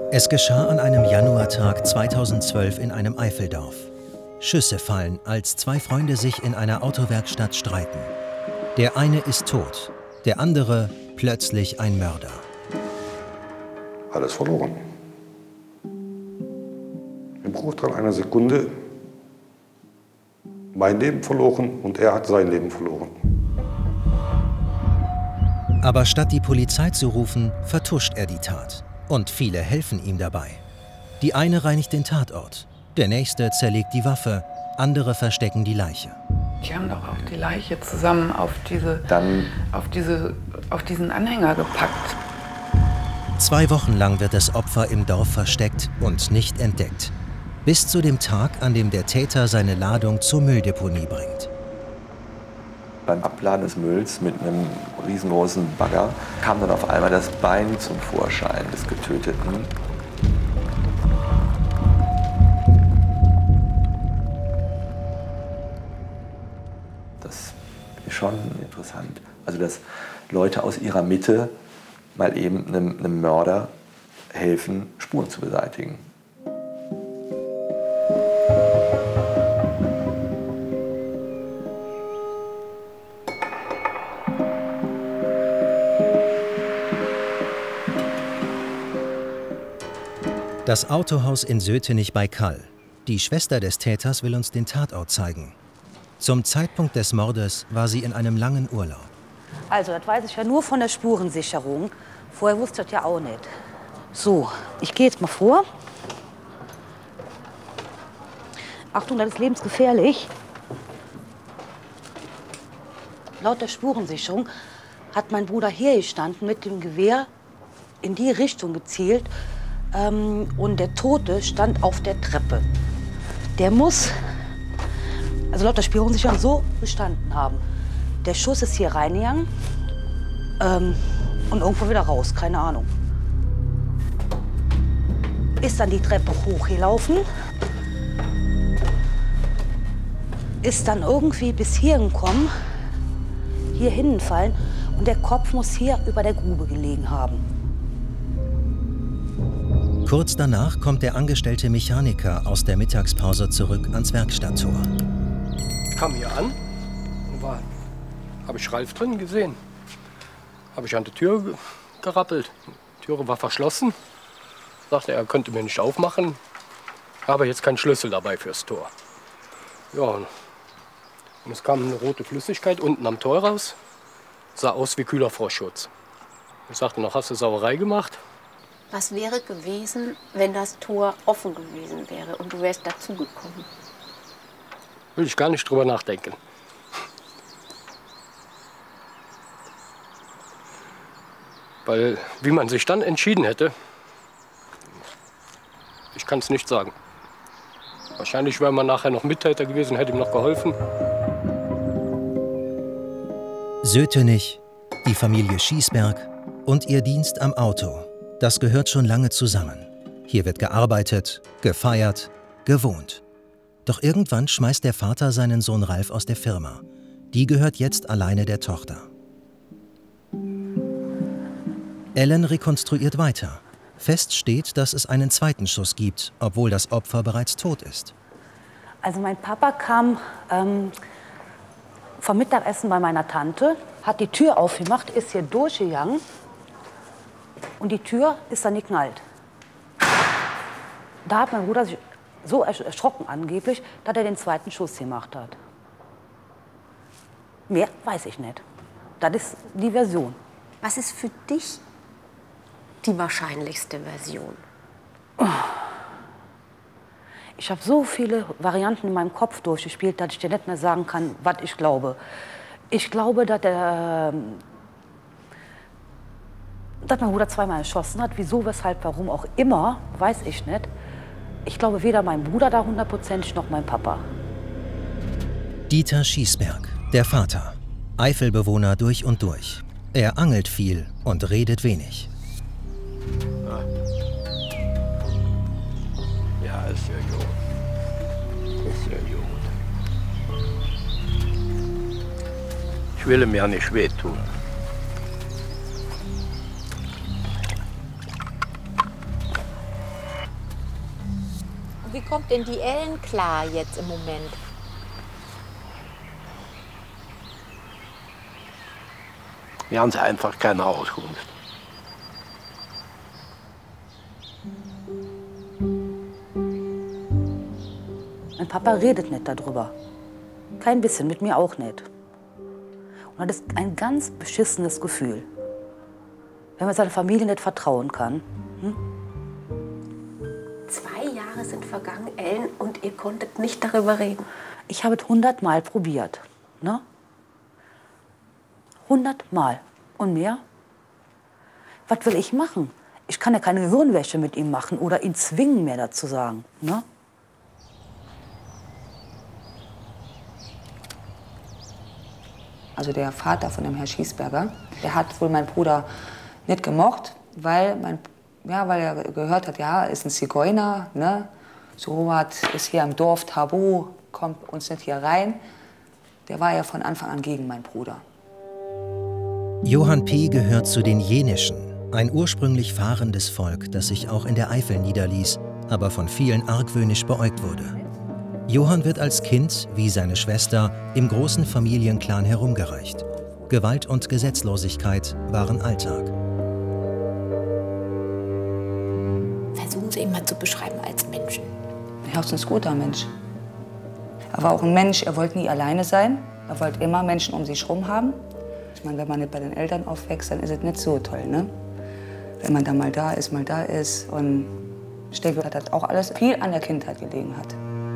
Es geschah an einem Januartag 2012 in einem Eifeldorf. Schüsse fallen, als zwei Freunde sich in einer Autowerkstatt streiten. Der eine ist tot, der andere plötzlich ein Mörder. Alles verloren. Im Bruchteil einer Sekunde mein Leben verloren und er hat sein Leben verloren. Aber statt die Polizei zu rufen, vertuscht er die Tat. Und viele helfen ihm dabei. Die eine reinigt den Tatort, der nächste zerlegt die Waffe, andere verstecken die Leiche. Die haben doch auch die Leiche zusammen auf diesen Anhänger gepackt. 2 Wochen lang wird das Opfer im Dorf versteckt und nicht entdeckt. Bis zu dem Tag, an dem der Täter seine Ladung zur Mülldeponie bringt. Beim Abladen des Mülls mit einem riesengroßen Bagger kam dann auf einmal das Bein zum Vorschein des Getöteten. Das ist schon interessant. Also, dass Leute aus ihrer Mitte mal eben einem Mörder helfen, Spuren zu beseitigen. Das Autohaus in Sötenich bei Kall. Die Schwester des Täters will uns den Tatort zeigen. Zum Zeitpunkt des Mordes war sie in einem langen Urlaub. Also, das weiß ich ja nur von der Spurensicherung. Vorher wusste ich das ja auch nicht. So, ich gehe jetzt mal vor. Achtung, das ist lebensgefährlich. Laut der Spurensicherung hat mein Bruder hier gestanden, mit dem Gewehr in die Richtung gezielt. Und der Tote stand auf der Treppe. Der muss, also laut der Spurensicherung, so gestanden haben. Der Schuss ist hier reingegangen und irgendwo wieder raus, keine Ahnung. Ist dann die Treppe hochgelaufen, ist dann irgendwie bis hier gekommen, hier hinfallen und der Kopf muss hier über der Grube gelegen haben. Kurz danach kommt der angestellte Mechaniker aus der Mittagspause zurück ans Werkstatttor. Ich kam hier an und habe ich Ralf drin gesehen. Habe ich an die Tür gerappelt. Die Türe war verschlossen. Sagte, er könnte mir nicht aufmachen. Habe jetzt keinen Schlüssel dabei fürs Tor. Ja, und es kam eine rote Flüssigkeit unten am Tor raus. Sah aus wie kühler Frostschutz. Ich sagte noch, hast du Sauerei gemacht? Was wäre gewesen, wenn das Tor offen gewesen wäre und du wärst dazugekommen? Will ich gar nicht drüber nachdenken. Weil, wie man sich dann entschieden hätte, ich kann es nicht sagen. Wahrscheinlich wäre man nachher noch Mittäter gewesen, hätte ihm noch geholfen. Sötenich, die Familie Schießberg und ihr Dienst am Auto. Das gehört schon lange zusammen. Hier wird gearbeitet, gefeiert, gewohnt. Doch irgendwann schmeißt der Vater seinen Sohn Ralf aus der Firma. Die gehört jetzt alleine der Tochter. Ellen rekonstruiert weiter. Fest steht, dass es einen zweiten Schuss gibt, obwohl das Opfer bereits tot ist. Also mein Papa kam vom Mittagessen bei meiner Tante, hat die Tür aufgemacht, ist hier durchgegangen. Und die Tür ist dann geknallt. Da hat mein Bruder sich so erschrocken angeblich, dass er den zweiten Schuss gemacht hat. Mehr weiß ich nicht. Das ist die Version. Was ist für dich die wahrscheinlichste Version? Ich habe so viele Varianten in meinem Kopf durchgespielt, dass ich dir nicht mehr sagen kann, was ich glaube. Ich glaube, dass mein Bruder zweimal geschossen hat. Wieso, weshalb, warum auch immer, weiß ich nicht. Ich glaube weder mein Bruder da hundertprozentig noch mein Papa. Dieter Schießberg, der Vater. Eifelbewohner durch und durch. Er angelt viel und redet wenig. Ja, ist ja gut. Ist ja gut. Ich will mir nicht wehtun. Wie kommt denn die Ellen klar jetzt im Moment? Wir haben sie einfach keine Auskunft. Mein Papa redet nicht darüber. Kein bisschen, mit mir auch nicht. Und das ist ein ganz beschissenes Gefühl. Wenn man seiner Familie nicht vertrauen kann. 2 Jahre sind vergangen, Ellen, und ihr konntet nicht darüber reden. Ich habe es 100 Mal probiert. Ne? 100 Mal. Und mehr? Was will ich machen? Ich kann ja keine Gehirnwäsche mit ihm machen oder ihn zwingen, mehr dazu sagen. Ne? Also der Vater von dem Herrn Schießberger, der hat wohl meinen Bruder nicht gemocht, weil er gehört hat, ja, ist ein Zigeuner, ne? So was ist hier im Dorf tabu, kommt uns nicht hier rein. Der war ja von Anfang an gegen meinen Bruder. Johann P. gehört zu den Jenischen, ein ursprünglich fahrendes Volk, das sich auch in der Eifel niederließ, aber von vielen argwöhnisch beäugt wurde. Johann wird als Kind, wie seine Schwester, im großen Familienclan herumgereicht. Gewalt und Gesetzlosigkeit waren Alltag. Versuchen Sie ihn mal zu beschreiben als Menschen. Er ist ein guter Mensch. Er war auch ein Mensch, er wollte nie alleine sein. Er wollte immer Menschen um sich herum haben. Ich meine, wenn man nicht bei den Eltern aufwächst, dann ist es nicht so toll, ne? Wenn man dann mal da ist. Und ich denke, dass das auch alles viel an der Kindheit gelegen hat.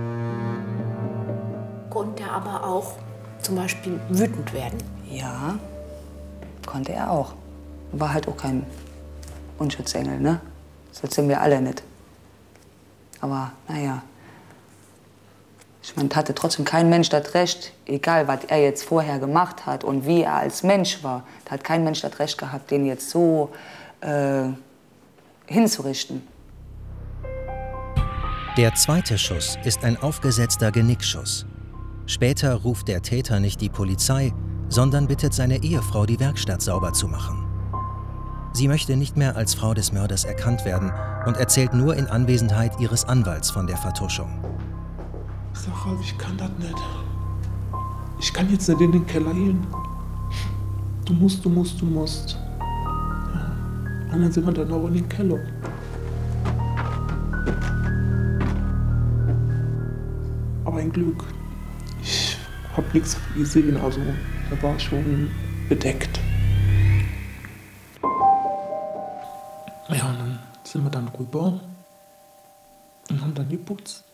Konnte er aber auch zum Beispiel wütend werden? Ja, konnte er auch. War halt auch kein Unschutzengel, ne? Das sind wir alle nicht. Aber naja, ich meine, hatte trotzdem kein Mensch das Recht, egal was er jetzt vorher gemacht hat und wie er als Mensch war, da hat kein Mensch das Recht gehabt, den jetzt so hinzurichten. Der zweite Schuss ist ein aufgesetzter Genickschuss. Später ruft der Täter nicht die Polizei, sondern bittet seine Ehefrau, die Werkstatt sauber zu machen. Sie möchte nicht mehr als Frau des Mörders erkannt werden und erzählt nur in Anwesenheit ihres Anwalts von der Vertuschung. Ich sag halt, ich kann das nicht. Ich kann jetzt nicht in den Keller gehen. Du musst. Ja. Und dann sind wir dann auch in den Keller. Aber ein Glück. Ich hab nichts gesehen, also da war schon bedeckt. Ja, und dann sind wir dann rüber und haben dann geputzt.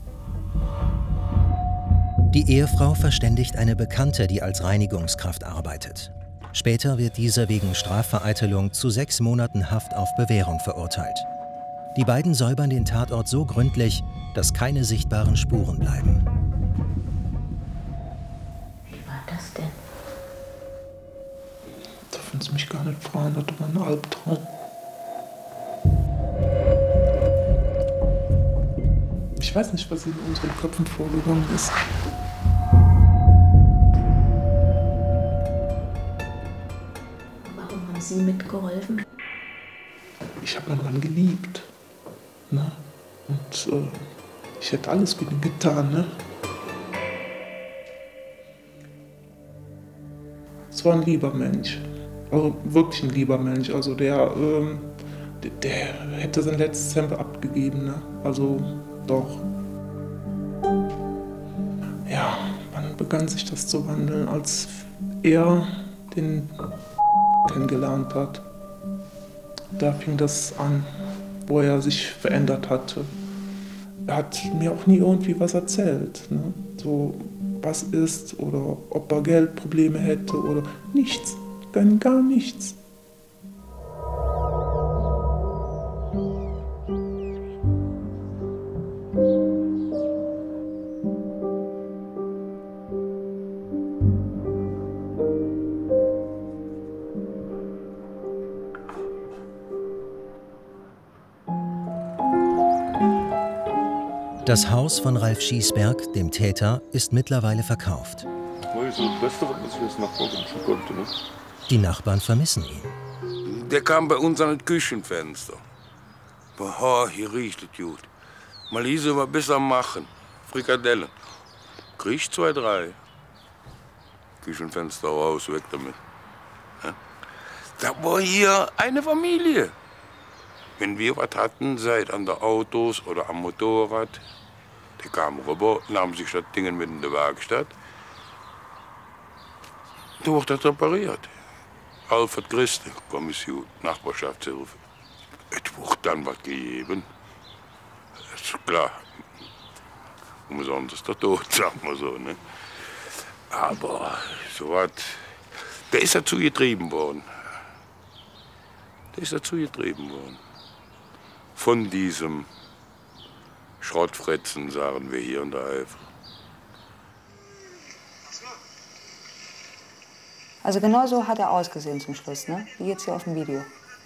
Die Ehefrau verständigt eine Bekannte, die als Reinigungskraft arbeitet. Später wird diese wegen Strafvereitelung zu 6 Monaten Haft auf Bewährung verurteilt. Die beiden säubern den Tatort so gründlich, dass keine sichtbaren Spuren bleiben. Wie war das denn? Dürfen Sie mich gar nicht fragen, das war ein Albtraum. Ich weiß nicht, was in unseren Köpfen vorgegangen ist. Warum haben Sie mitgeholfen? Ich habe meinen Mann geliebt. Ne? Und ich hätte alles für ihn getan. Ne? Es war ein lieber Mensch. Also wirklich ein lieber Mensch. Also der hätte sein letztes Hemd abgegeben. Ne? Also doch. Ja, wann begann sich das zu wandeln, als er den kennengelernt hat. Da fing das an, wo er sich verändert hatte. Er hat mir auch nie irgendwie was erzählt. Ne? So, was ist oder ob er Geldprobleme hätte oder nichts. Gar nichts. Das Haus von Ralf Schießberg, dem Täter, ist mittlerweile verkauft. Das ist das Beste, was ich jetzt nach wünschen konnte. Ne? Die Nachbarn vermissen ihn. Der kam bei uns an das Küchenfenster. Boah, hier riecht es gut. Malise war bis am Machen. Frikadellen. Krieg ich 2, 3. Küchenfenster raus, weg damit. Ja? Da war hier eine Familie. Wenn wir was hatten, sei es an der Autos oder am Motorrad, die kamen rüber, nahmen sich das Ding mit in die Werkstatt. Da wurde das repariert. Alfred Christe, Kommission, Nachbarschaftshilfe. Es wurde dann was gegeben. Das ist klar. Umsonst ist der Tod, sagen wir so. Ne? Aber so was, der ist dazu getrieben worden. Der ist dazu getrieben worden. Von diesem Schrottfretzen, sagen wir hier in der Eifel. Also genau so hat er ausgesehen zum Schluss, ne? Wie jetzt hier auf dem Video.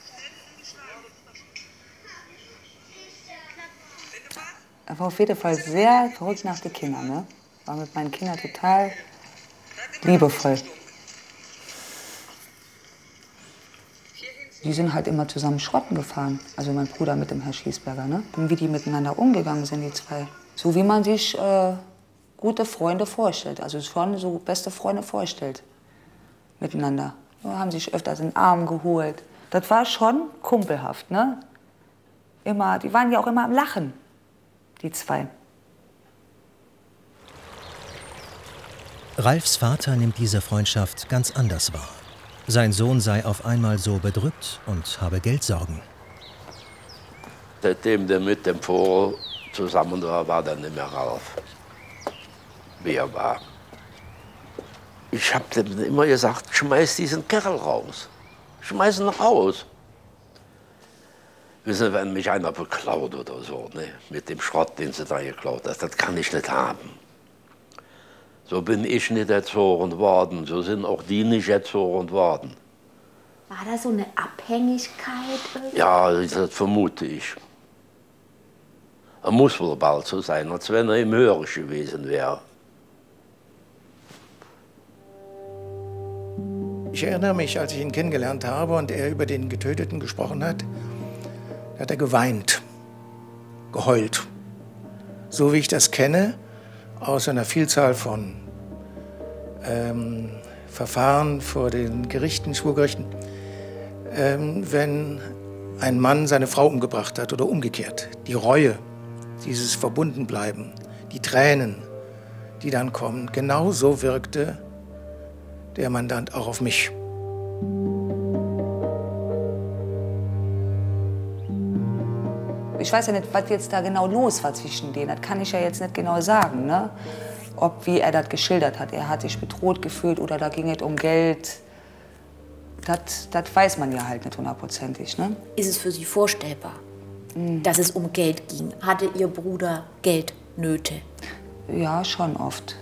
Er war auf jeden Fall sehr verrückt nach den Kindern, ne? War mit meinen Kindern total liebevoll. Die sind halt immer zusammen schrotten gefahren. Also mein Bruder mit dem Herrn Schießberger, ne? Und wie die miteinander umgegangen sind, die zwei. So wie man sich gute Freunde vorstellt. Also schon so beste Freunde vorstellt. Miteinander. Ja, haben sich öfters in den Arm geholt. Das war schon kumpelhaft, ne? Immer, die waren ja auch immer am Lachen, die zwei. Ralfs Vater nimmt diese Freundschaft ganz anders wahr. Sein Sohn sei auf einmal so bedrückt und habe Geldsorgen. Seitdem der mit dem Vogel zusammen war dann nicht mehr Ralf, wie er war. Ich habe dem immer gesagt, schmeiß diesen Kerl raus. Schmeiß ihn raus. Wissen Sie, wenn mich einer beklaut oder so, ne, mit dem Schrott, den sie da geklaut hat, das kann ich nicht haben. So bin ich nicht erzogen worden, so sind auch die nicht erzogen worden. War da so eine Abhängigkeit? Ja, das vermute ich. Er muss wohl bald so sein, als wenn er im Hörig gewesen wäre. Ich erinnere mich, als ich ihn kennengelernt habe und er über den Getöteten gesprochen hat, hat er geweint, geheult. So wie ich das kenne, aus einer Vielzahl von Verfahren vor den Gerichten, Schwurgerichten, wenn ein Mann seine Frau umgebracht hat oder umgekehrt. Die Reue, dieses Verbundenbleiben, die Tränen, die dann kommen, genau so wirkte der Mandant auch auf mich. Ich weiß ja nicht, was jetzt da genau los war zwischen denen. Das kann ich ja jetzt nicht genau sagen, ne? Wie er das geschildert hat. Er hat sich bedroht gefühlt oder da ging es um Geld. Das weiß man ja halt nicht hundertprozentig, ne? Ist es für Sie vorstellbar, dass es um Geld ging? Hatte Ihr Bruder Geldnöte? Ja, schon oft.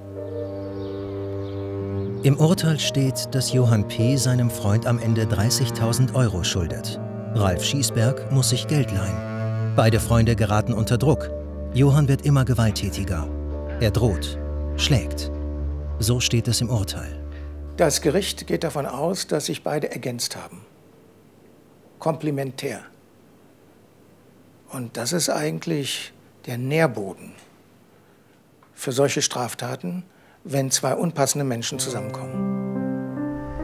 Im Urteil steht, dass Johann P. seinem Freund am Ende 30.000 € schuldet. Ralf Schießberg muss sich Geld leihen. Beide Freunde geraten unter Druck. Johann wird immer gewalttätiger. Er droht, schlägt. So steht es im Urteil. Das Gericht geht davon aus, dass sich beide ergänzt haben. Komplementär. Und das ist eigentlich der Nährboden für solche Straftaten, wenn zwei unpassende Menschen zusammenkommen.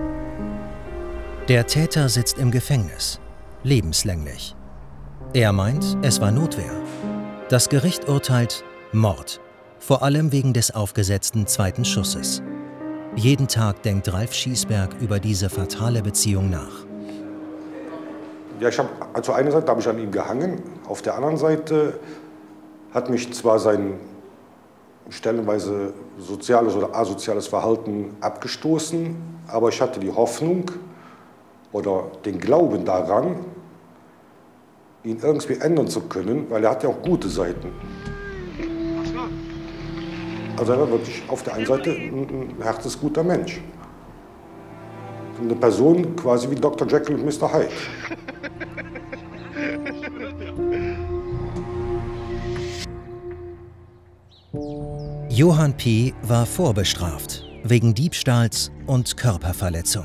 Der Täter sitzt im Gefängnis, lebenslänglich. Er meint, es war Notwehr. Das Gericht urteilt Mord, vor allem wegen des aufgesetzten zweiten Schusses. Jeden Tag denkt Ralf Schießberg über diese fatale Beziehung nach. Ja, also eine Seite habe ich an ihm gehangen, auf der anderen Seite hat mich zwar sein stellenweise soziales oder asoziales Verhalten abgestoßen, aber ich hatte die Hoffnung oder den Glauben daran, ihn irgendwie ändern zu können, weil er hat ja auch gute Seiten. Also er war wirklich auf der einen Seite ein herzensguter Mensch. Eine Person quasi wie Dr. Jekyll und Mr. Hyde. Johann P. war vorbestraft, wegen Diebstahls und Körperverletzung.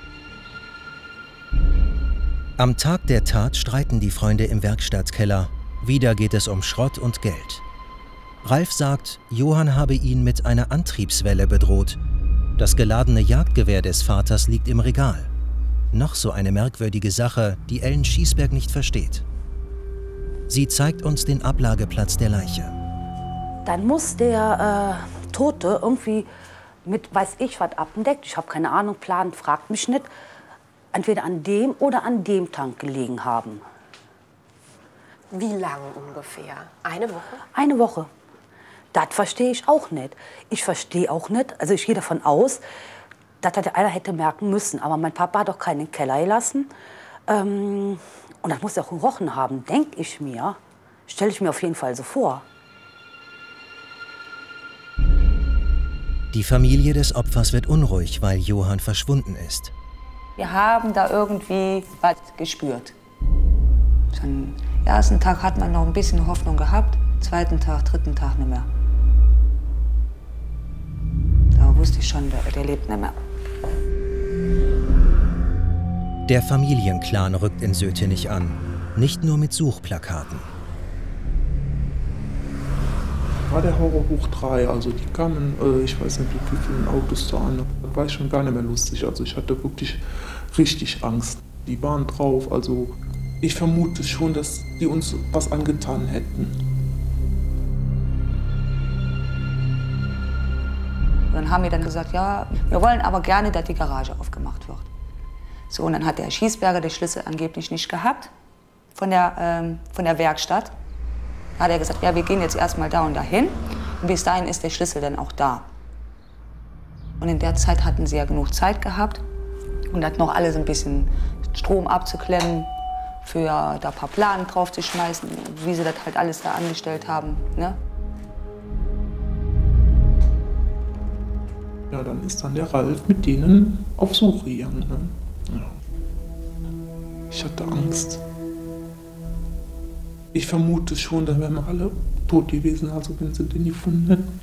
Am Tag der Tat streiten die Freunde im Werkstattkeller Wieder geht es um Schrott und Geld. Ralf sagt, Johann habe ihn mit einer Antriebswelle bedroht. Das geladene Jagdgewehr des Vaters liegt im Regal. Noch so eine merkwürdige Sache, die Ellen Schiesberg nicht versteht. Sie zeigt uns den Ablageplatz der Leiche. Dann muss der Tote irgendwie mit, weiß ich, was abgedeckt, ich habe keine Ahnung, Plan, fragt mich nicht, entweder an dem oder an dem Tank gelegen haben. Wie lang ungefähr? Eine Woche? Eine Woche. Das verstehe ich auch nicht. Ich verstehe auch nicht, also ich gehe davon aus, dass das einer hätte merken müssen. Aber mein Papa hat doch keinen Keller gelassen. Und das muss er auch gerochen haben, denke ich mir. Stelle ich mir auf jeden Fall so vor. Die Familie des Opfers wird unruhig, weil Johann verschwunden ist. Wir haben da irgendwie was gespürt. Am ersten Tag hat man noch ein bisschen Hoffnung gehabt, zweiten Tag, dritten Tag nicht mehr. Da wusste ich schon, der lebt nicht mehr. Der Familienclan rückt in Sötenich an, nicht nur mit Suchplakaten. War der Horror hoch 3, also die kamen, ich weiß nicht wie viele Autos da an, das war schon gar nicht mehr lustig, also ich hatte wirklich richtig Angst. Die waren drauf, also ich vermute schon, dass die uns was angetan hätten. Dann haben wir dann gesagt, ja, wir wollen aber gerne, dass die Garage aufgemacht wird. So, und dann hat der Schiesberger den Schlüssel angeblich nicht gehabt von der Werkstatt. Da hat er gesagt, ja, wir gehen jetzt erstmal da und dahin. Und bis dahin ist der Schlüssel dann auch da. Und in der Zeit hatten sie ja genug Zeit gehabt, um das noch alles ein bisschen Strom abzuklemmen, für da ein paar Planen drauf zu schmeißen, wie sie das halt alles da angestellt haben. Ne? Ja, dann ist dann der Ralf mit denen auf Suche gegangen. Ne? Ja. Ich hatte Angst. Ich vermute schon, dann wären wir alle tot gewesen, also wenn sie den gefunden hätten.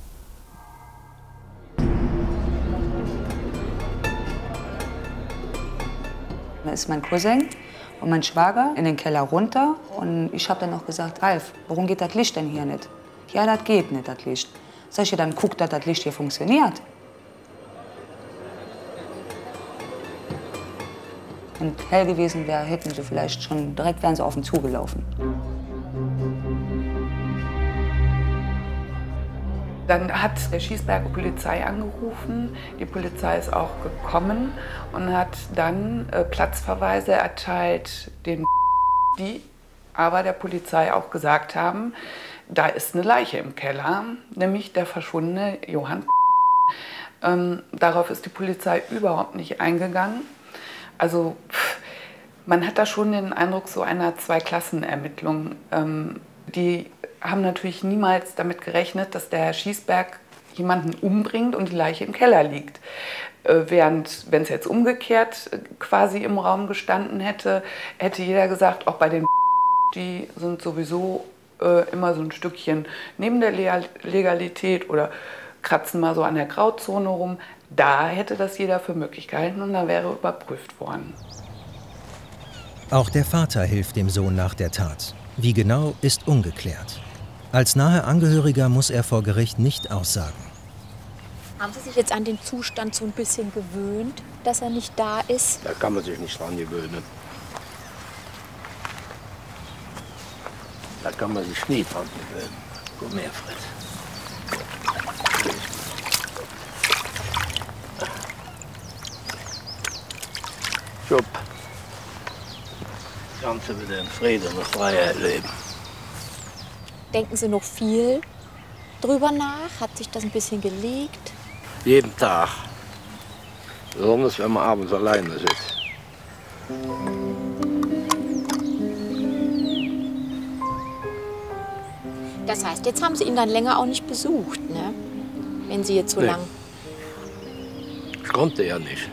Da ist mein Cousin und mein Schwager in den Keller runter. Und ich habe dann noch gesagt, Ralf, warum geht das Licht denn hier nicht? Ja, das geht nicht, das Licht. Sag ich, ja, dann guck, dass das Licht hier funktioniert. Wenn hell gewesen wäre, hätten sie vielleicht schon direkt wären sie auf ihn zugelaufen. Dann hat der Schiesberger Polizei angerufen. Die Polizei ist auch gekommen und hat dann Platzverweise erteilt, die aber der Polizei auch gesagt haben, da ist eine Leiche im Keller, nämlich der verschwundene Johann. Darauf ist die Polizei überhaupt nicht eingegangen. Also man hat da schon den Eindruck so einer Zweiklassenermittlung. Die haben natürlich niemals damit gerechnet, dass der Herr Schiesberg jemanden umbringt und die Leiche im Keller liegt. Während, wenn es jetzt umgekehrt quasi im Raum gestanden hätte, hätte jeder gesagt, auch bei den die sind sowieso immer so ein Stückchen neben der Legalität oder kratzen mal so an der Grauzone rum. Da hätte das jeder für möglich gehalten und da wäre überprüft worden. Auch der Vater hilft dem Sohn nach der Tat. Wie genau, ist ungeklärt. Als nahe Angehöriger muss er vor Gericht nicht aussagen. Haben Sie sich jetzt an den Zustand so ein bisschen gewöhnt, dass er nicht da ist? Da kann man sich nicht dran gewöhnen. Da kann man sich nie dran gewöhnen. Komm her, Fritz. Schub. Kannst du wieder in Frieden und Freiheit leben. Denken Sie noch viel drüber nach? Hat sich das ein bisschen gelegt? Jeden Tag. Besonders wenn man abends alleine sitzt. Das heißt, jetzt haben Sie ihn dann länger auch nicht besucht, ne? Wenn Sie jetzt so lang... Ich konnte ja nicht.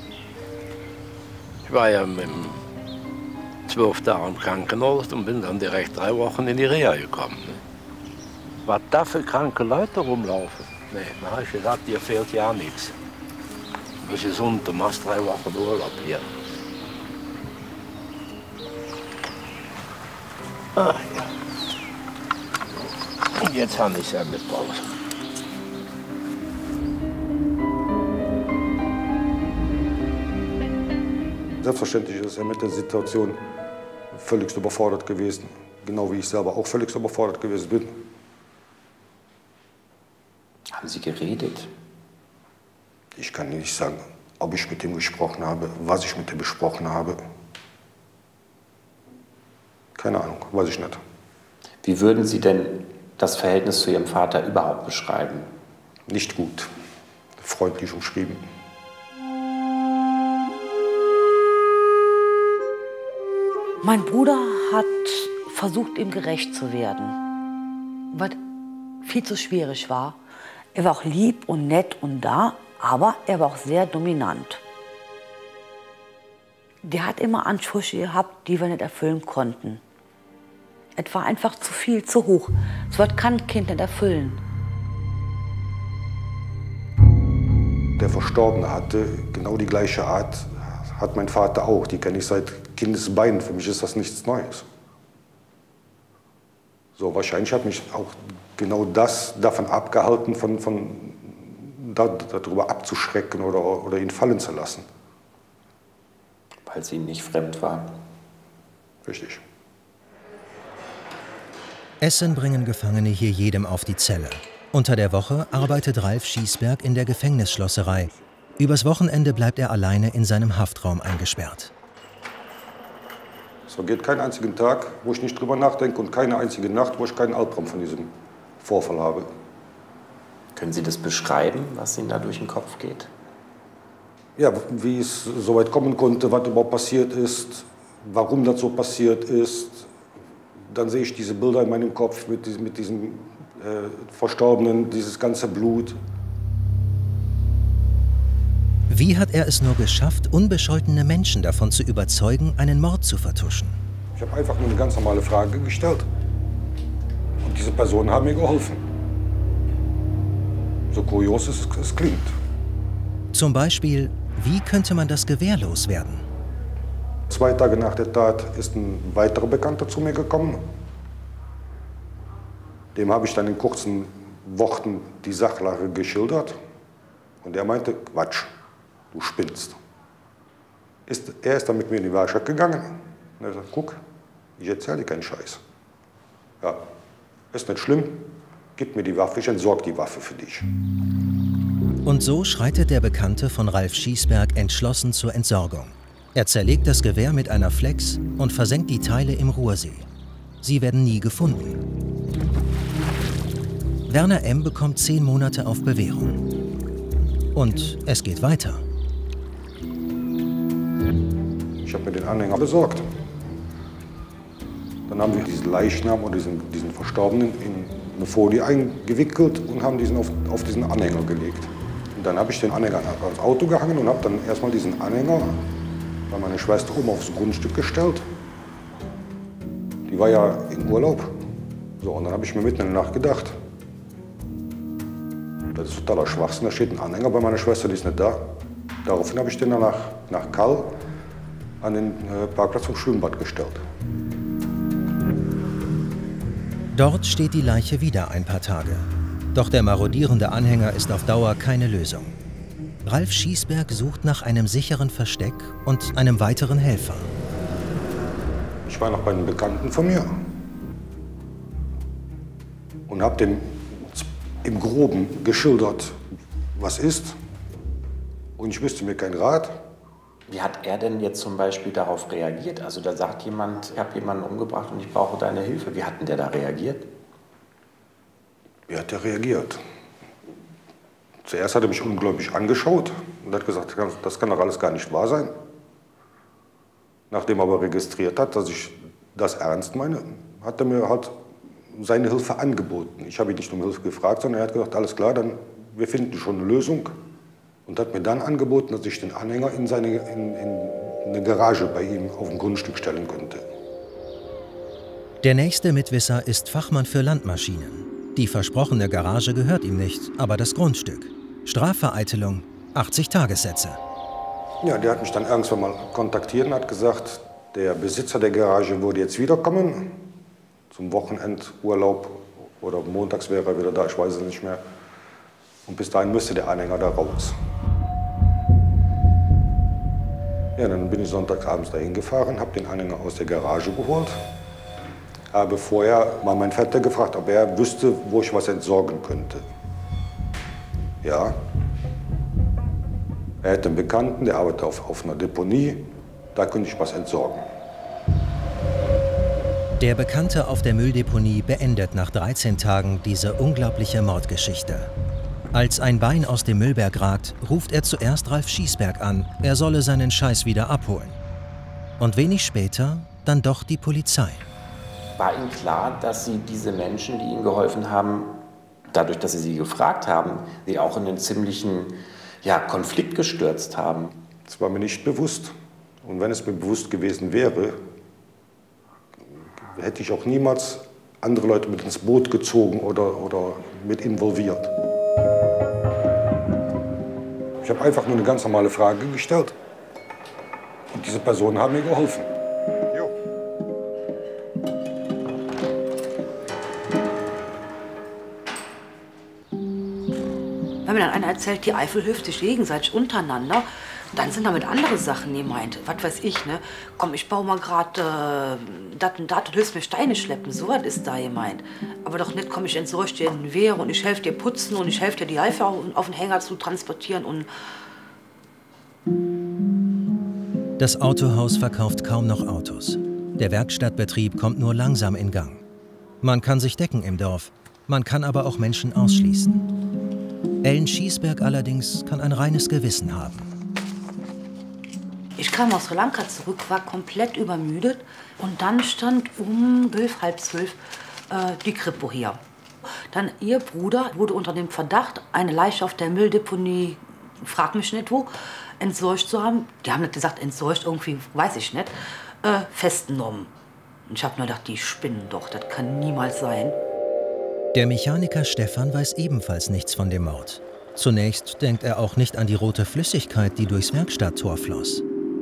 Ich war ja mit 12 Tagen im Krankenhaus und bin dann direkt 3 Wochen in die Reha gekommen. Ne? Was da für kranke Leute rumlaufen? Nee, da habe ich gesagt, dir fehlt ja nichts. Du bist gesund, du machst 3 Wochen Urlaub hier. Ah, ja. Und jetzt habe ich es ja mitgebracht. Selbstverständlich ist er mit der Situation völlig überfordert gewesen. Genau wie ich selber auch völlig überfordert gewesen bin. Haben Sie geredet? Ich kann nicht sagen, ob ich mit ihm gesprochen habe, was ich mit ihm besprochen habe. Keine Ahnung, weiß ich nicht. Wie würden Sie denn das Verhältnis zu Ihrem Vater überhaupt beschreiben? Nicht gut. Freundlich umschrieben. Mein Bruder hat versucht, ihm gerecht zu werden, was viel zu schwierig war. Er war auch lieb und nett und da, aber er war auch sehr dominant. Der hat immer Ansprüche gehabt, die wir nicht erfüllen konnten. Es war einfach zu viel, zu hoch. So etwas kann ein Kind nicht erfüllen. Der Verstorbene hatte genau die gleiche Art, hat mein Vater auch. Die kenne ich seit Kindesbeinen. Für mich ist das nichts Neues. So, wahrscheinlich hat mich auch genau das davon abgehalten, darüber abzuschrecken oder ihn fallen zu lassen. Weil es Ihnen nicht fremd war? Richtig. Essen bringen Gefangene hier jedem auf die Zelle. Unter der Woche arbeitet Ralf Schiesberg in der Gefängnisschlosserei. Übers Wochenende bleibt er alleine in seinem Haftraum eingesperrt. Es vergeht keinen einzigen Tag, wo ich nicht drüber nachdenke und keine einzige Nacht, wo ich keinen Albtraum von diesem Vorfall habe. Können Sie das beschreiben, was Ihnen da durch den Kopf geht? Ja, wie es so weit kommen konnte, was überhaupt passiert ist, warum das so passiert ist. Dann sehe ich diese Bilder in meinem Kopf mit diesem Verstorbenen, dieses ganze Blut. Wie hat er es nur geschafft, unbescholtene Menschen davon zu überzeugen, einen Mord zu vertuschen? Ich habe einfach nur eine ganz normale Frage gestellt. Und diese Personen haben mir geholfen. So kurios es klingt. Zum Beispiel, wie könnte man das Gewehr loswerden? 2 Tage nach der Tat ist ein weiterer Bekannter zu mir gekommen. Dem habe ich dann in kurzen Worten die Sachlage geschildert. Und er meinte, Quatsch, du spinnst. Er ist dann mit mir in die Werkstatt gegangen. Und er sagt, guck, ich erzähle dir keinen Scheiß. Ja, ist nicht schlimm, gib mir die Waffe, ich entsorge die Waffe für dich. Und so schreitet der Bekannte von Ralf Schiesberg entschlossen zur Entsorgung. Er zerlegt das Gewehr mit einer Flex und versenkt die Teile im Ruhrsee. Sie werden nie gefunden. Werner M. bekommt 10 Monate auf Bewährung. Und es geht weiter. Ich habe mir den Anhänger besorgt. Dann haben wir diesen Leichnam oder diesen Verstorbenen in eine Folie eingewickelt und haben diesen auf diesen Anhänger gelegt. Und dann habe ich den Anhänger ans Auto gehangen und habe dann erstmal diesen Anhänger bei meiner Schwester oben aufs Grundstück gestellt. Die war ja in Urlaub. So, und dann habe ich mir mitten in der Nacht gedacht, das ist totaler Schwachsinn, da steht ein Anhänger bei meiner Schwester, die ist nicht da. Daraufhin habe ich den dann nach Kall an den Parkplatz vom Schwimmbad gestellt. Dort steht die Leiche wieder ein paar Tage. Doch der marodierende Anhänger ist auf Dauer keine Lösung. Ralf Schiesberg sucht nach einem sicheren Versteck und einem weiteren Helfer. Ich war noch bei einem Bekannten von mir und habe dem im Groben geschildert, was ist. Und ich wüsste mir keinen Rat. Wie hat er denn jetzt zum Beispiel darauf reagiert? Also da sagt jemand, ich habe jemanden umgebracht und ich brauche deine Hilfe. Wie hat denn der da reagiert? Wie hat er reagiert? Zuerst hat er mich ungläubig angeschaut und hat gesagt, das kann doch alles gar nicht wahr sein. Nachdem er aber registriert hat, dass ich das ernst meine, hat er mir halt seine Hilfe angeboten. Ich habe ihn nicht um Hilfe gefragt, sondern er hat gesagt, alles klar, dann wir finden schon eine Lösung. Und hat mir dann angeboten, dass ich den Anhänger in eine Garage bei ihm auf dem Grundstück stellen könnte. Der nächste Mitwisser ist Fachmann für Landmaschinen. Die versprochene Garage gehört ihm nicht, aber das Grundstück. Strafvereitelung, 80 Tagessätze. Ja, der hat mich dann irgendwann mal kontaktiert und hat gesagt, der Besitzer der Garage würde jetzt wiederkommen zum Wochenendurlaub oder montags wäre er wieder da, ich weiß es nicht mehr. Und bis dahin müsste der Anhänger da raus. Ja, dann bin ich sonntagsabends dahin gefahren, habe den Anhänger aus der Garage geholt. Habe vorher mal meinen Vetter gefragt, ob er wüsste, wo ich was entsorgen könnte. Ja. Er hätte einen Bekannten, der arbeitet auf einer Deponie, da könnte ich was entsorgen. Der Bekannte auf der Mülldeponie beendet nach 13 Tagen diese unglaubliche Mordgeschichte. Als ein Bein aus dem Müllberg ragt, ruft er zuerst Ralf Schiesberg an, er solle seinen Scheiß wieder abholen. Und wenig später dann doch die Polizei. War Ihnen klar, dass Sie diese Menschen, die Ihnen geholfen haben, dadurch, dass Sie sie gefragt haben, Sie auch in einen ziemlichen Konflikt gestürzt haben? Das war mir nicht bewusst. Und wenn es mir bewusst gewesen wäre, hätte ich auch niemals andere Leute mit ins Boot gezogen oder mit involviert. Ich habe einfach nur eine ganz normale Frage gestellt. Und diese Personen haben mir geholfen. Wenn mir dann einer erzählt, die Eifel hilft sich gegenseitig untereinander, dann sind damit andere Sachen gemeint. Was weiß ich, ne? Komm, ich baue mal gerade das und das, du hilfst mir Steine schleppen. So was ist da gemeint. Aber doch nicht, komm, ich entsorge dir den Wehr und ich helfe dir putzen und ich helfe dir die Eifel auf den Hänger zu transportieren und... Das Autohaus verkauft kaum noch Autos. Der Werkstattbetrieb kommt nur langsam in Gang. Man kann sich decken im Dorf, man kann aber auch Menschen ausschließen. Ellen Schiesberg allerdings kann ein reines Gewissen haben. Ich kam aus Sri Lanka zurück, war komplett übermüdet und dann stand um 11, halb 12 die Kripo hier. Dann ihr Bruder wurde unter dem Verdacht, eine Leiche auf der Mülldeponie, frag mich nicht wo, entsorgt zu haben. Die haben nicht gesagt entsorgt, irgendwie, weiß ich nicht, festgenommen. Und ich habe nur gedacht, die spinnen doch, das kann niemals sein. Der Mechaniker Stefan weiß ebenfalls nichts von dem Mord. Zunächst denkt er auch nicht an die rote Flüssigkeit, die durchs Werkstatttor floss.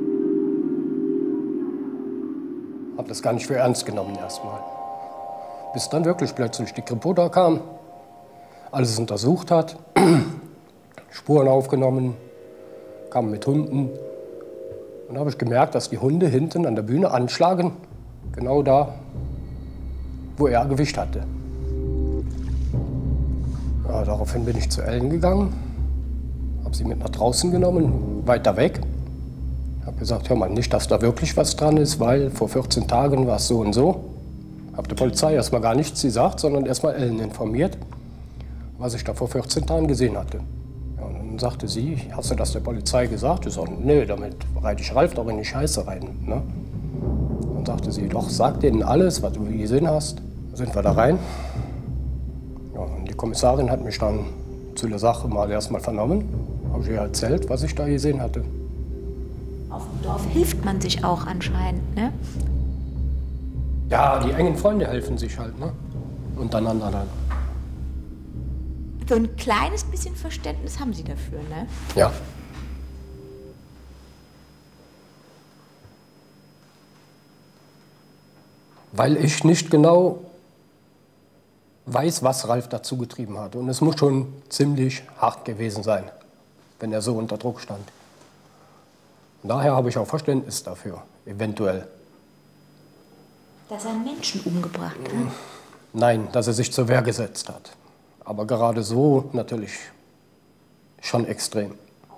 Hab das gar nicht für ernst genommen erstmal. Bis dann wirklich plötzlich die Kripo da kam, alles untersucht hat, Spuren aufgenommen, kam mit Hunden. Und da habe ich gemerkt, dass die Hunde hinten an der Bühne anschlagen, genau da, wo er Gewicht hatte. Ja, daraufhin bin ich zu Ellen gegangen, habe sie mit nach draußen genommen, weiter weg. Habe gesagt, hör mal, nicht, dass da wirklich was dran ist, weil vor 14 Tagen war es so und so. Habe der Polizei erstmal gar nichts gesagt, sondern erstmal Ellen informiert, was ich da vor 14 Tagen gesehen hatte. Ja, und dann sagte sie, hast du das der Polizei gesagt? Ich sagte, nee, damit reite ich Ralf doch in die Scheiße rein. Ne? Dann sagte sie, doch, sag denen alles, was du gesehen hast. Dann sind wir da rein. Ja, und die Kommissarin hat mich dann zu der Sache mal erstmal vernommen. Habe ich ihr erzählt, was ich da gesehen hatte. Auf dem Dorf hilft man sich auch anscheinend, ne? Ja, die engen Freunde helfen sich halt, ne? Untereinander dann. So ein kleines bisschen Verständnis haben Sie dafür, ne? Ja. Weil ich nicht genau weiß, was Ralf dazu getrieben hat. Und es muss schon ziemlich hart gewesen sein, wenn er so unter Druck stand. Und daher habe ich auch Verständnis dafür, eventuell. Dass er einen Menschen umgebracht hat? Nein, dass er sich zur Wehr gesetzt hat. Aber gerade so natürlich schon extrem.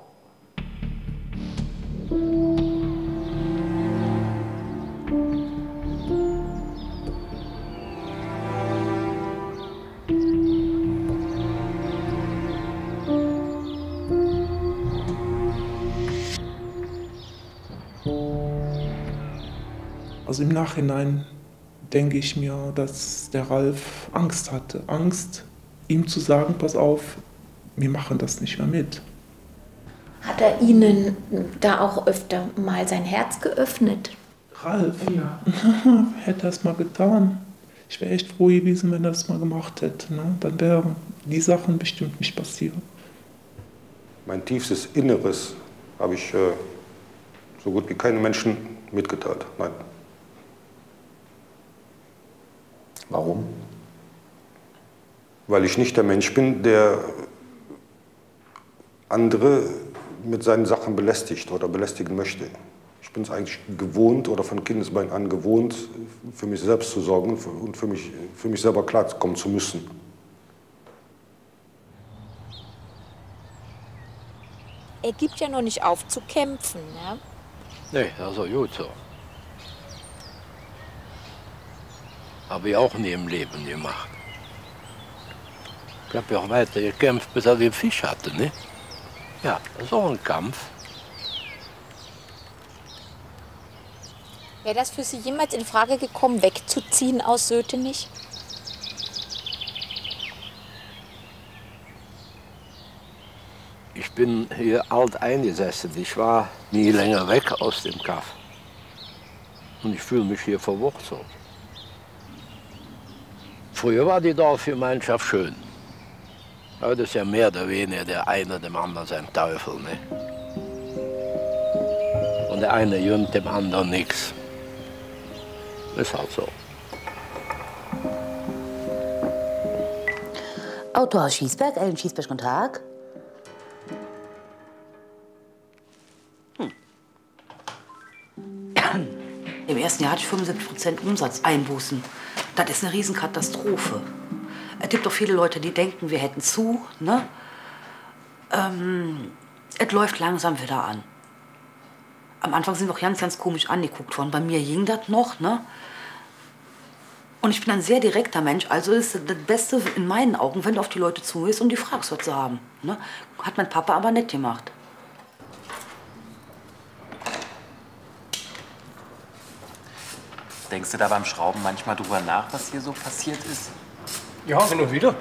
Also im Nachhinein denke ich mir, dass der Ralf Angst hatte. Angst, ihm zu sagen, pass auf, wir machen das nicht mehr mit. Hat er Ihnen da auch öfter mal sein Herz geöffnet? Ralf, ja. Hätte er es mal getan. Ich wäre echt froh gewesen, wenn er das mal gemacht hätte. Ne? Dann wären die Sachen bestimmt nicht passiert. Mein tiefstes Inneres habe ich so gut wie keinen Menschen mitgeteilt. Nein. Warum? Weil ich nicht der Mensch bin, der andere mit seinen Sachen belästigt oder belästigen möchte. Ich bin es eigentlich gewohnt oder von Kindesbein an gewohnt, für mich selbst zu sorgen und für mich selber klarkommen zu müssen. Er gibt ja noch nicht auf zu kämpfen, ne? Nee, das ist auch gut so. Habe ich auch nie im Leben gemacht. Ich habe ja auch weiter gekämpft, bis er den Fisch hatte, ne? Ja, das ist auch ein Kampf. Wäre das für Sie jemals in Frage gekommen, wegzuziehen aus Sötenich? Ich bin hier alt eingesessen. Ich war nie länger weg aus dem Kaff. Und ich fühle mich hier verwurzelt. Früher war die Dorfgemeinschaft schön. Heute ist ja mehr oder weniger der eine dem anderen sein Teufel. Ne? Und der eine gönnt dem anderen nichts. Ist halt so. Autohaus Schießberg, Ellen Schießberg, guten Tag. Im ersten Jahr hatte ich 75% Umsatzeinbußen. Das ist eine Riesenkatastrophe. Es gibt doch viele Leute, die denken, wir hätten zu. Ne? Es läuft langsam wieder an. Am Anfang sind wir auch ganz, ganz komisch angeguckt worden. Bei mir ging das noch. Ne? Und ich bin ein sehr direkter Mensch. Also ist das Beste in meinen Augen, wenn du auf die Leute zugehst und die fragst, was sie haben. Ne? Hat mein Papa aber nicht gemacht. Denkst du da beim Schrauben manchmal drüber nach, was hier so passiert ist? Ja, hin und wieder.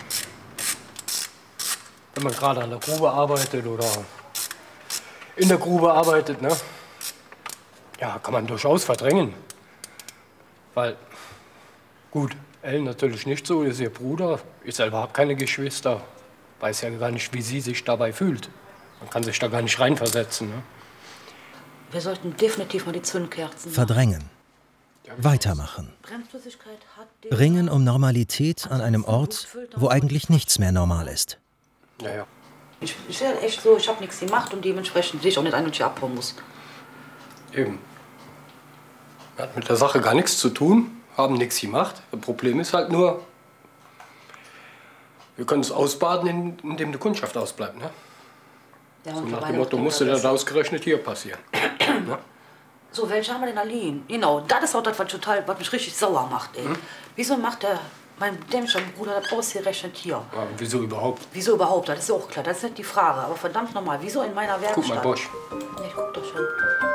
Wenn man gerade an der Grube arbeitet oder in der Grube arbeitet, ne? Ja, kann man durchaus verdrängen. Weil, gut, Ellen natürlich nicht so, ist ihr Bruder. Ich selber habe keine Geschwister. Weiß ja gar nicht, wie sie sich dabei fühlt. Man kann sich da gar nicht reinversetzen. Ne? Wir sollten definitiv mal die Zündkerzen Verdrängen. Weitermachen. Ringen um Normalität an einem Ort, wo eigentlich nichts mehr normal ist. Ja, ja. Ich bin echt so, ich habe nichts gemacht und dementsprechend sehe ich auch nicht ein, und ich abhauen muss. Eben. Hat mit der Sache gar nichts zu tun, haben nichts gemacht. Das Problem ist halt nur, wir können es ausbaden, indem die Kundschaft ausbleibt. Ne? Ja, so nach dem Motto, musste das ausgerechnet hier passieren. Ne? So, welche haben wir denn allein? Genau, das ist auch das, was mich richtig sauer macht. Ey. Wieso macht mein dämlicher Bruder das ausgerechnet hier? Ja, wieso überhaupt? Wieso überhaupt? Das ist ja auch klar, das ist nicht die Frage. Aber verdammt nochmal, wieso in meiner Werkstatt? Guck mal, Bosch. Ja, ich guck doch schon.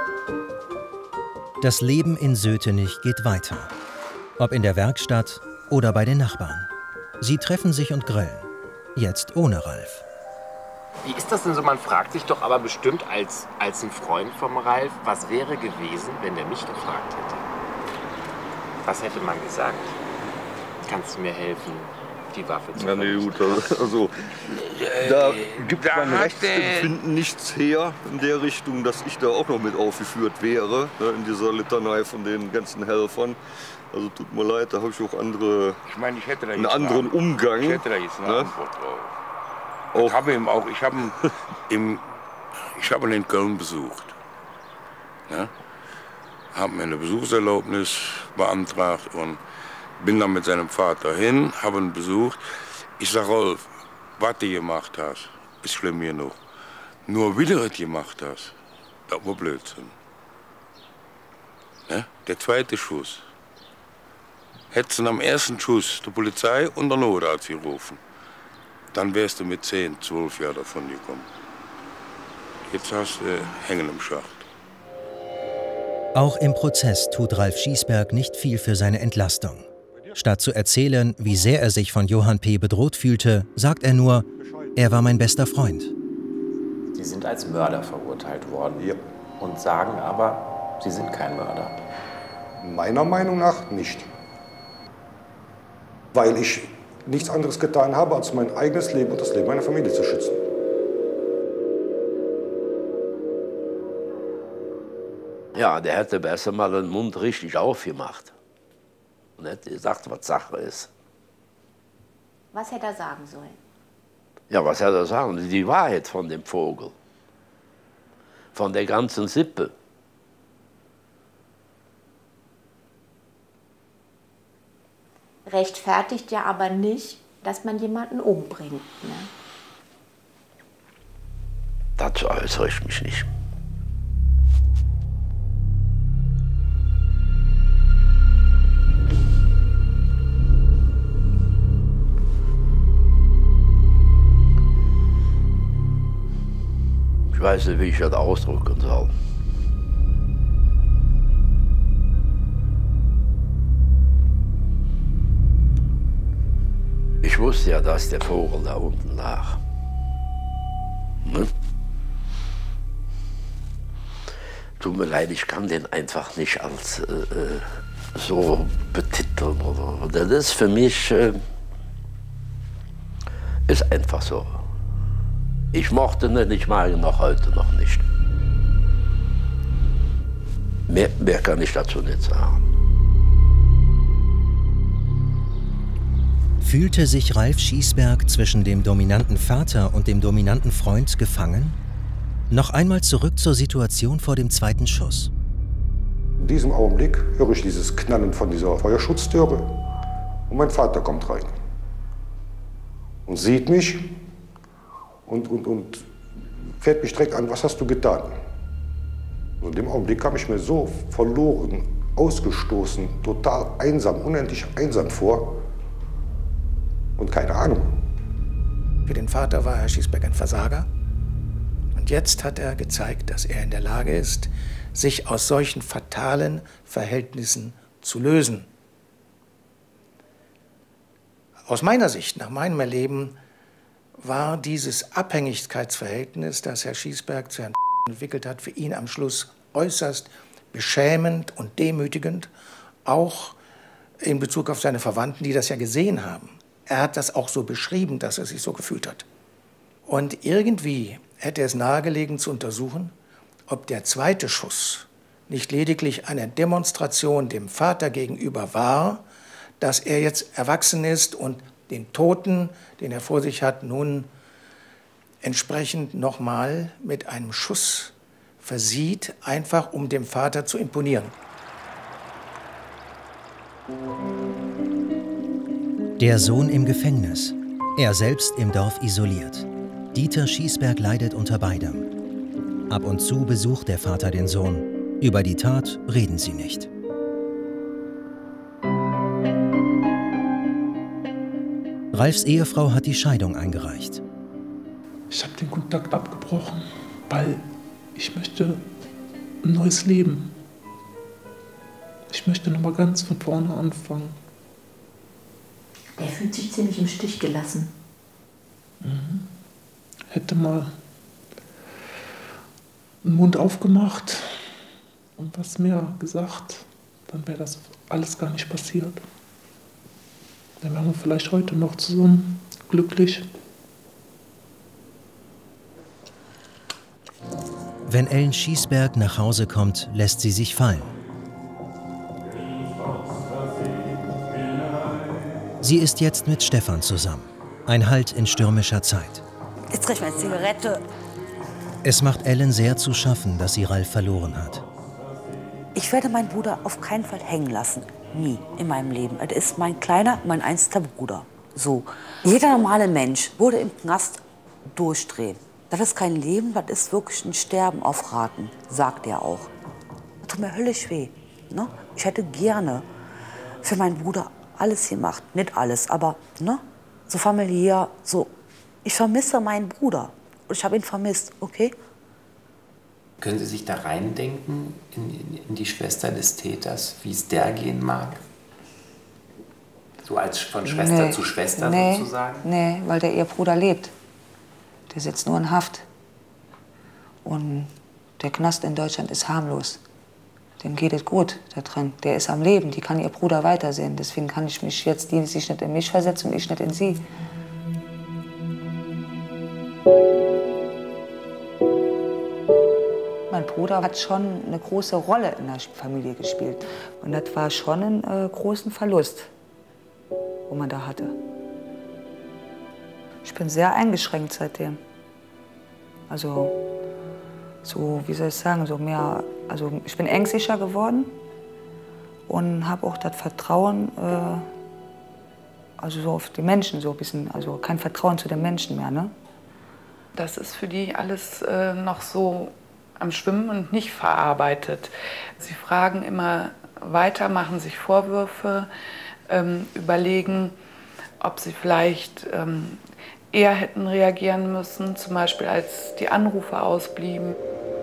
Das Leben in Sötenich geht weiter. Ob in der Werkstatt oder bei den Nachbarn. Sie treffen sich und grillen. Jetzt ohne Ralf. Wie ist das denn so? Man fragt sich doch aber bestimmt als ein Freund vom Ralf, was wäre gewesen, wenn der mich gefragt hätte? Was hätte man gesagt? Kannst du mir helfen, die Waffe zu vernichten? Ja, nee, gut, also da gibt mein Rechtsempfinden nichts her in der Richtung, dass ich da auch noch mit aufgeführt wäre, ne, in dieser Litanei von den ganzen Helfern. Also tut mir leid, da habe ich auch andere, ich hätte da einen anderen Umgang. Ich hätte da jetzt eine Antwort drauf. Ich habe ihn in Köln besucht. Ja? Habe mir eine Besuchserlaubnis beantragt und bin dann mit seinem Vater hin, habe ihn besucht. Ich sage, Rolf, was du gemacht hast, ist schlimm genug. Nur wie du es gemacht hast, das war Blödsinn. Ja? Der zweite Schuss. Hättest du am ersten Schuss die Polizei und der Notarzt gerufen, dann wärst du mit 10, 12 Jahren davon gekommen. Jetzt hast du Hängen im Schacht. Auch im Prozess tut Ralf Schießberg nicht viel für seine Entlastung. Statt zu erzählen, wie sehr er sich von Johann P. bedroht fühlte, sagt er nur, er war mein bester Freund. Sie sind als Mörder verurteilt worden und sagen aber, Sie sind kein Mörder. Meiner Meinung nach nicht. Weil ich nichts anderes getan habe, als mein eigenes Leben und das Leben meiner Familie zu schützen. Ja, der hätte besser mal den Mund richtig aufgemacht. Und er hat gesagt, was Sache ist. Was hätte er sagen sollen? Ja, was hätte er sagen? Die Wahrheit von dem Vogel. Von der ganzen Sippe. Rechtfertigt ja aber nicht, dass man jemanden umbringt. Ne? Dazu äußere ich mich nicht. Ich weiß nicht, wie ich das ausdrücken soll. Ich wusste ja, dass der Vogel da unten lag. Ne? Tut mir leid, ich kann den einfach nicht als so betiteln. Oder. Das ist für mich ist einfach so. Ich mochte ihn, ich mag ihn noch heute noch nicht. Mehr kann ich dazu nicht sagen. Fühlte sich Ralf Schiesberg zwischen dem dominanten Vater und dem dominanten Freund gefangen? Noch einmal zurück zur Situation vor dem zweiten Schuss. In diesem Augenblick höre ich dieses Knallen von dieser Feuerschutztüre und mein Vater kommt rein und sieht mich und fährt mich direkt an, was hast du getan? Und in dem Augenblick kam ich mir so verloren, ausgestoßen, total einsam, unendlich einsam vor und keine Ahnung. Für den Vater war Herr Schiesberg ein Versager. Und jetzt hat er gezeigt, dass er in der Lage ist, sich aus solchen fatalen Verhältnissen zu lösen. Aus meiner Sicht, nach meinem Erleben, war dieses Abhängigkeitsverhältnis, das Herr Schiesberg zu Herrn entwickelt hat, für ihn am Schluss äußerst beschämend und demütigend, auch in Bezug auf seine Verwandten, die das ja gesehen haben. Er hat das auch so beschrieben, dass er sich so gefühlt hat. Und irgendwie hätte es nahegelegen zu untersuchen, ob der zweite Schuss nicht lediglich eine Demonstration dem Vater gegenüber war, dass er jetzt erwachsen ist und den Toten, den er vor sich hat, nun entsprechend nochmal mit einem Schuss versieht, einfach um dem Vater zu imponieren. Der Sohn im Gefängnis, er selbst im Dorf isoliert. Dieter Schiesberg leidet unter beidem. Ab und zu besucht der Vater den Sohn. Über die Tat reden sie nicht. Ralfs Ehefrau hat die Scheidung eingereicht. Ich habe den Kontakt abgebrochen, weil ich möchte ein neues Leben. Ich möchte noch mal ganz von vorne anfangen. Der fühlt sich ziemlich im Stich gelassen. Mhm. Hätte mal den Mund aufgemacht und was mehr gesagt, dann wäre das alles gar nicht passiert. Dann wären wir vielleicht heute noch zusammen, glücklich. Wenn Ellen Schiesberg nach Hause kommt, lässt sie sich fallen. Sie ist jetzt mit Stefan zusammen. Ein Halt in stürmischer Zeit. Jetzt krieg ich meine Zigarette. Es macht Ellen sehr zu schaffen, dass sie Ralf verloren hat. Ich werde meinen Bruder auf keinen Fall hängen lassen. Nie in meinem Leben. Er ist mein kleiner, mein einziger Bruder. So. Jeder normale Mensch würde im Knast durchdrehen. Das ist kein Leben, das ist wirklich ein Sterben auf Raten, sagt er auch. Das tut mir höllisch weh. Ne? Ich hätte gerne für meinen Bruder alles gemacht. Nicht alles, aber ne? So familiär, so. Ich vermisse meinen Bruder. Und ich habe ihn vermisst, okay? Können Sie sich da reindenken in die Schwester des Täters, wie es der gehen mag? So als von Schwester zu Schwester sozusagen? Nee, weil der ihr Bruder lebt. Der sitzt nur in Haft. Und der Knast in Deutschland ist harmlos. Dem geht es gut da drin. Der ist am Leben, die kann ihr Bruder weitersehen. Deswegen kann ich mich jetzt, die sich nicht in mich versetzen und ich nicht in sie. Mein Bruder Bruder hat schon eine große Rolle in der Familie gespielt. Und das war schon ein großen Verlust, wo man da hatte. Ich bin sehr eingeschränkt seitdem. Also, so, wie soll ich sagen, so mehr, also ich bin ängstlicher geworden und habe auch das Vertrauen, also so auf die Menschen so ein bisschen, also kein Vertrauen zu den Menschen mehr, ne? Das ist für die alles noch so am Schwimmen und nicht verarbeitet. Sie fragen immer weiter, machen sich Vorwürfe, überlegen, ob sie vielleicht eher hätten reagieren müssen, zum Beispiel als die Anrufe ausblieben.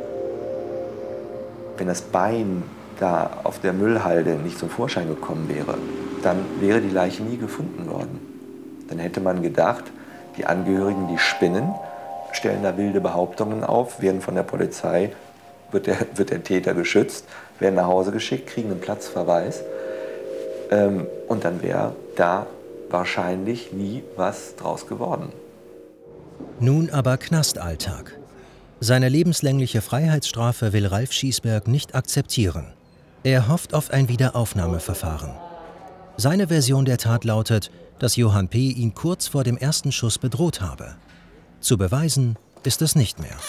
Wenn das Bein da auf der Müllhalde nicht zum Vorschein gekommen wäre, dann wäre die Leiche nie gefunden worden. Dann hätte man gedacht, die Angehörigen, die spinnen, stellen da wilde Behauptungen auf, werden von der Polizei, wird der Täter geschützt, werden nach Hause geschickt, kriegen einen Platzverweis. Und dann wäre da wahrscheinlich nie was draus geworden. Nun aber Knastalltag. Seine lebenslängliche Freiheitsstrafe will Ralf Schiesberg nicht akzeptieren. Er hofft auf ein Wiederaufnahmeverfahren. Seine Version der Tat lautet, dass Johann P. ihn kurz vor dem ersten Schuss bedroht habe. Zu beweisen ist es nicht mehr.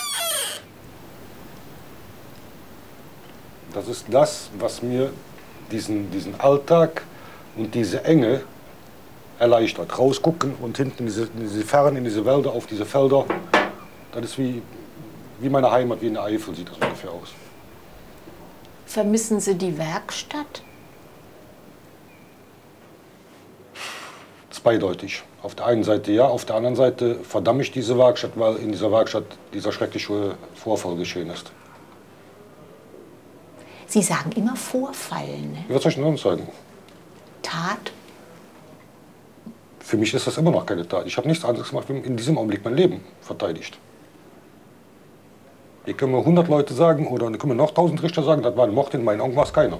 Das ist das, was mir diesen Alltag und diese Enge erleichtert. Rausgucken und hinten in diese Fernen, in diese Wälder, auf diese Felder. Das ist wie meine Heimat, wie in der Eifel sieht das ungefähr aus. Vermissen Sie die Werkstatt? Zweideutig. Auf der einen Seite ja, auf der anderen Seite verdamme ich diese Werkstatt, weil in dieser Werkstatt dieser schreckliche Vorfall geschehen ist. Sie sagen immer Vorfall, ne? Was soll ich denn sonst sagen? Tat? Für mich ist das immer noch keine Tat. Ich habe nichts anderes gemacht, wie in diesem Augenblick mein Leben verteidigt. Hier können mir 100 Leute sagen oder können mir noch 1000 Richter sagen, das war ein Mord, in meinen Augen war es keiner.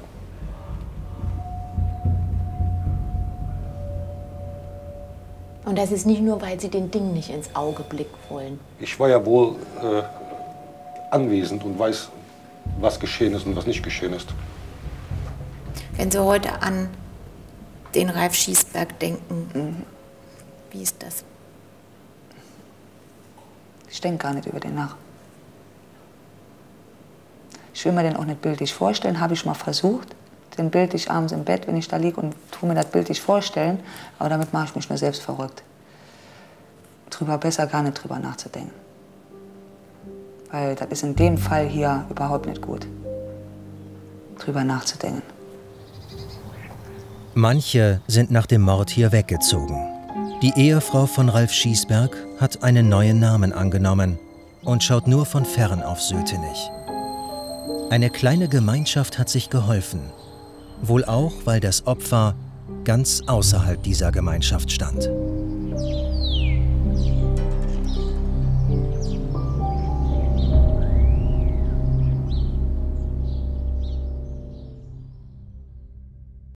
Und das ist nicht nur, weil Sie den Dingen nicht ins Auge blicken wollen. Ich war ja wohl anwesend und weiß, was geschehen ist und was nicht geschehen ist. Wenn Sie heute an den Ralf Schiesberg denken, wie ist das? Ich denke gar nicht über den nach. Ich will mir den auch nicht bildlich vorstellen, habe ich mal versucht. Den bildlich abends im Bett, wenn ich da liege und tue mir das bildlich vorstellen. Aber damit mache ich mich nur selbst verrückt. Besser gar nicht drüber nachzudenken. Weil das ist in dem Fall hier überhaupt nicht gut, drüber nachzudenken. Manche sind nach dem Mord hier weggezogen. Die Ehefrau von Ralf Schiesberg hat einen neuen Namen angenommen und schaut nur von fern auf Sötenich. Eine kleine Gemeinschaft hat sich geholfen. Wohl auch, weil das Opfer ganz außerhalb dieser Gemeinschaft stand.